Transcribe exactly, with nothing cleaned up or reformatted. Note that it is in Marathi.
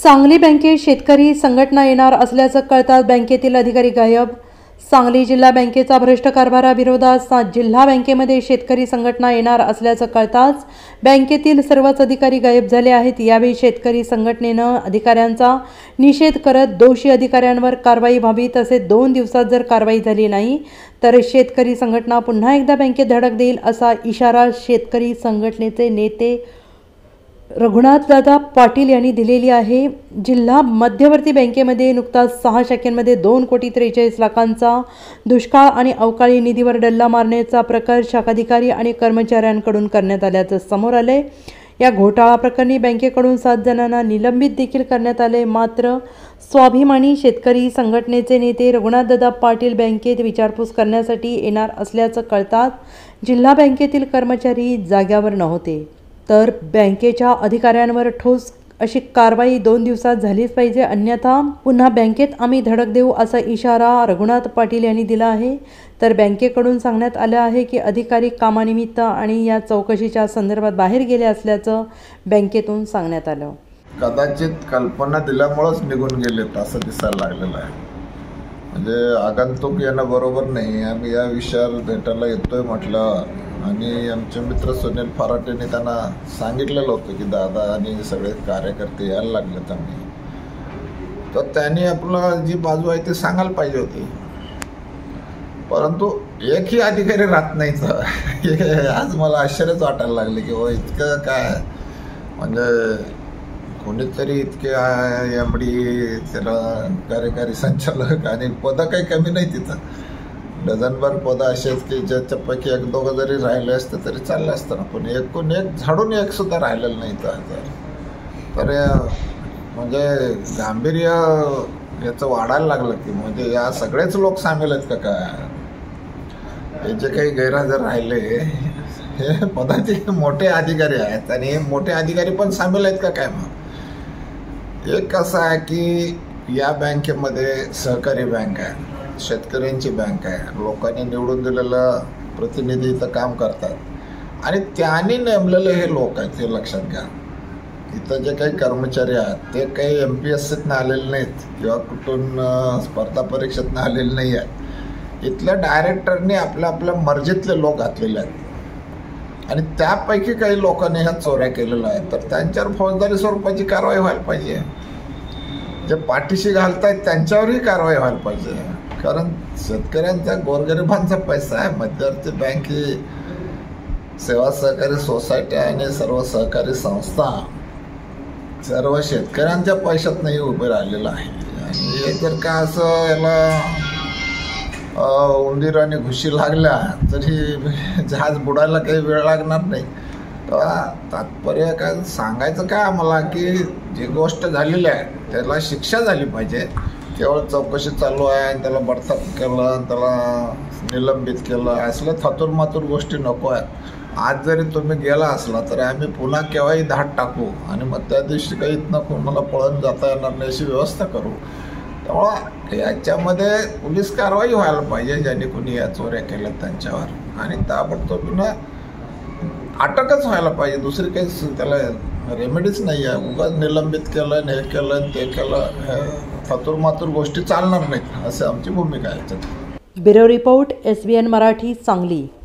सांगली बँकेत शेतकरी संघटना येणार असल्याचं कळताच बँकेतील अधिकारी गायब। सांगली जिल्हा बँकेचा भ्रष्ट कारभाराविरोधात जिल्हा बँकेमध्ये शेतकरी संघटना येणार असल्याचं कळताच बँकेतील सर्वच अधिकारी गायब झाले आहेत। यावेळी शेतकरी संघटनेनं अधिकाऱ्यांचा निषेध करत दोषी अधिकाऱ्यांवर कारवाई व्हावी, तसेच दोन दिवसात जर कारवाई झाली नाही तर शेतकरी संघटना पुन्हा एकदा बँकेत धडक देईल असा इशारा शेतकरी संघटनेचे नेते रघुनाथदादा पाटील यांनी दिलेली आहे। जिल्हा मध्यवर्ती बँकेमध्ये नुकताच सहा शाखांमध्ये दोन कोटी त्रेचाळीस लाखांचा दुष्काळ आणि अवकाळी निधीवर डल्ला मारण्याचा प्रकार शाखाधिकारी आणि कर्मचाऱ्यांकडून करण्यात आल्याचं समोर आले। या घोटाळा प्रकरणी बँकेकडून सात जणांना निलंबित देखील करण्यात आले। मात्र स्वाभिमानी शेतकरी संघटनेचे नेते रघुनाथदादा पाटील बँकेत विचारपूस करण्यासाठी येणार असल्याचं कळताच जिल्हा बँकेतील कर्मचारी जाग्यावर नव्हते, तर बँकेच्या अधिकाऱ्यांवर ठोस अशी कारवाई दोन दिवसात झालीच पाहिजे, अन्यथा पुन्हा बँकेत आम्ही धडक देऊ असा इशारा रघुनाथ पाटील यांनी दिला आहे। तर बँकेकडून सांगण्यात आलं आहे की अधिकारी कामानिमित्त आणि या चौकशीच्या संदर्भात बाहेर गेले असल्याचं बँकेतून सांगण्यात आलं। कदाचित कल्पना दिल्यामुळेच निघून गेलेत असं दिसायला लागलेलं आहे। म्हणजे आगंतुक येणं बरोबर नाही। आम्ही या विषयावर भेटायला येतोय म्हटलं आणि आमचे मित्र सुनील फराटेने त्यांना सांगितलेलं होतं की दादा आणि सगळे कार्यकर्ते यायला लागलेत आम्ही, तर त्यांनी आपलं जी बाजू आहे ते सांगायला पाहिजे होती, परंतु एकही अधिकारी राहत नाही। तर आज मला आश्चर्यच वाटायला लागले की हो इतकं काय, म्हणजे कोणीतरी इतके एम डी त्याला कार्यकारी संचालक आणि पदं काही कमी नाही तिथं, डझनभर पदं असेच की ज्याच्यापैकी एक दोघं जरी राहिले असते तरी चाललं असतं ना, पण एकूण एक झाडून एक सुद्धा राहिलेलं नाही तर तर म्हणजे गांभीर्य याचं वाढायला लागलं की म्हणजे या सगळेच लोक सामील आहेत का काय, हे जे काही गैरहजर राहिले हे पदाचे मोठे अधिकारी आहेत आणि हे मोठे अधिकारी पण सामील आहेत का काय। मग एक कसं आहे की या बँकेमध्ये सहकारी बँक आहे, शेतकऱ्यांची बँक आहे, लोकांनी निवडून दिलेलं प्रतिनिधी इथं काम करतात आणि त्यांनी नेमलेले हे लोक आहेत हे लक्षात घ्या। इथं जे काही कर्मचारी आहेत ते काही एम पी एस सीतनं आलेले नाहीत किंवा कुठून स्पर्धा परीक्षेतनं आलेले नाही आहेत। इथल्या डायरेक्टरनी आपल्या आपल्या मर्जीतले लोक घातलेले आहेत आणि त्यापैकी काही लोकांनी ह्या चोऱ्या केलेल्या आहेत, तर त्यांच्यावर फौजदारी स्वरूपाची कारवाई व्हायला पाहिजे। जे पाठीशी घालतायत त्यांच्यावरही कारवाई व्हायला पाहिजे, कारण शेतकऱ्यांचा गोरगरिबांचा पैसा आहे। मध्यवर्ती बँक ही सेवा सहकारी सोसायटी आणि सर्व सहकारी संस्था सर्व शेतकऱ्यांच्या पैशात नाही उभे राहिलेलं आहे आणि हे जर का असं याला उंदीर आणि घुशी लागल्या तरी जहाज बुडायला काही वेळ लागणार नाही। तेव्हा तात्पर्य काय सांगायचं काय आम्हाला की जी गोष्ट झालेली आहे त्याला शिक्षा झाली पाहिजे। केवळ चौकशी चालू आहे आणि त्याला बडतर्फ केलं, त्याला निलंबित केलं, असल्या थातूर मातूर गोष्टी नको आहेत। आज जरी तुम्ही गेला असला तरी आम्ही पुन्हा केव्हाही धाड टाकू आणि मग त्या दिवशी काही इथनं कोणाला पळून जाता येणार नाही अशी व्यवस्था करू। त्यामुळं याच्यामध्ये पोलीस कारवाई व्हायला पाहिजे ज्यांनी कोणी या चोऱ्या केल्या त्यांच्यावर, आणि ताबडतोब पुन्हा अटकच व्हायला पाहिजे। दुसरी काही त्याला रेमेडीच नाही आहे। उगाच निलंबित केलं, हे केलं, ते केलं, हे थातूर मातूर गोष्टी चालणार नाहीत असं आमची भूमिका आहे। Bureau report S B N Marathi, Sangli.